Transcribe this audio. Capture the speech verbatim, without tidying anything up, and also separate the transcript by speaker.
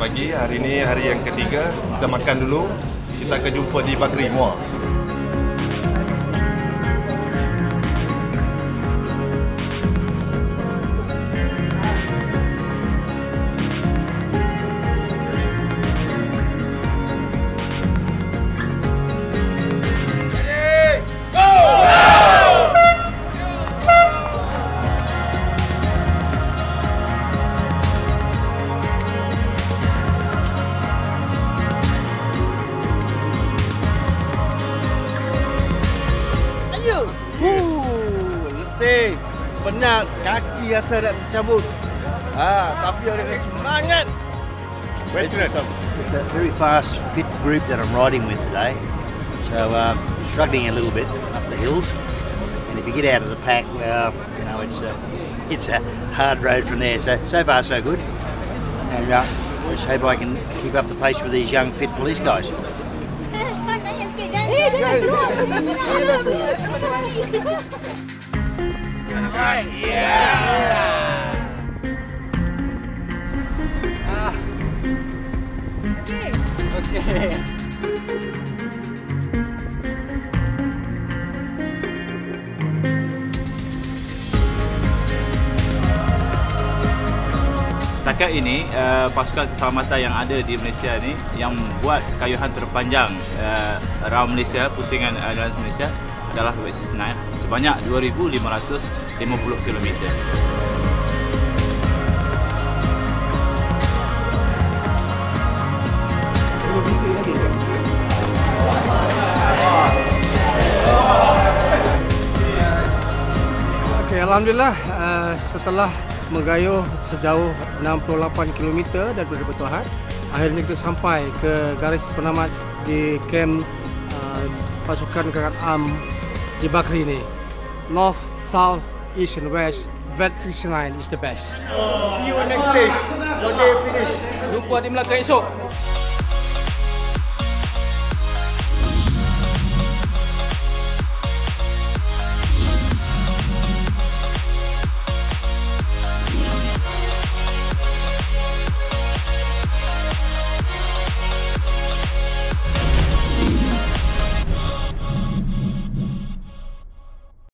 Speaker 1: pagi. Hari ini hari yang ketiga. Kita makan dulu. Kita akan jumpa di Bakri Muar.
Speaker 2: Letih, penat, kaki rasa nak tercabut. Ah, tapi ada semangat.
Speaker 3: It's a very fast, fit group that I'm riding with today. So uh, struggling a little bit up the hills. And if you get out of the pack, well, you know, it's a, it's a hard road from there. So so far so good. And uh, just hope I can keep up the pace with these young, fit police guys.
Speaker 4: Setakat ini, uh, pasukan keselamatan yang ada di Malaysia ni yang buat kayuhan terpanjang uh, around Malaysia, pusingan uh, dalam Malaysia adalah W C Senayan sebanyak dua ribu lima ratus lima puluh kilometer.
Speaker 5: Okay, Alhamdulillah uh, setelah menggayuh sejauh enam puluh lapan kilometer daripada Batu Ahad, akhirnya kita sampai ke garis penamat di kem uh, pasukan Angkatan Am di Bakri ini. North, South, East and West, V E T sixty-nine is the best.
Speaker 2: See you next stage. Your day finish.
Speaker 6: Jumpa di Melaka esok.